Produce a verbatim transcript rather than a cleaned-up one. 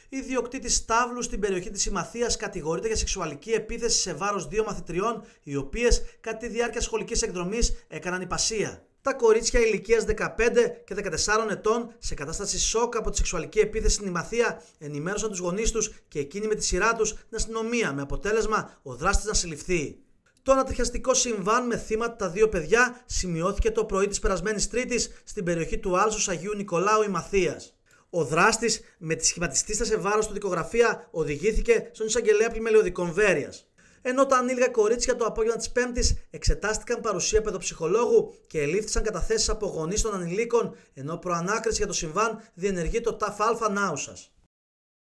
Ιδιοκτήτης στάβλου στην περιοχή της Ημαθίας κατηγορείται για σεξουαλική επίθεση σε βάρος δύο μαθητριών, οι οποίες κατά τη διάρκεια σχολικής εκδρομής έκαναν υπασία. Τα κορίτσια ηλικίας δεκαπέντε και δεκατεσσάρων ετών, σε κατάσταση σοκ από τη σεξουαλική επίθεση στην Ημαθία, ενημέρωσαν τους γονείς τους και εκείνοι με τη σειρά τους την αστυνομία, με αποτέλεσμα ο δράστης να συλληφθεί. Το ανατριχιαστικό συμβάν με θύματα τα δύο παιδιά σημειώθηκε το πρωί της περασμένης Τρίτης στην περιοχή του Άλσους Αγίου Νικολάου Ημαθίας. Ο δράστης, με τη σχηματιστή σε βάρος του δικογραφία, οδηγήθηκε στον εισαγγελέα Πλημελιωδικών Βέρειας. Ενώ τα ανήλικα κορίτσια το απόγευμα της Πέμπτης εξετάστηκαν παρουσία παιδοψυχολόγου και ελήφθησαν καταθέσεις από γονείς των ανηλίκων, ενώ προανάκριση για το συμβάν διενεργεί το ΤΑΦ Α Νάουσας.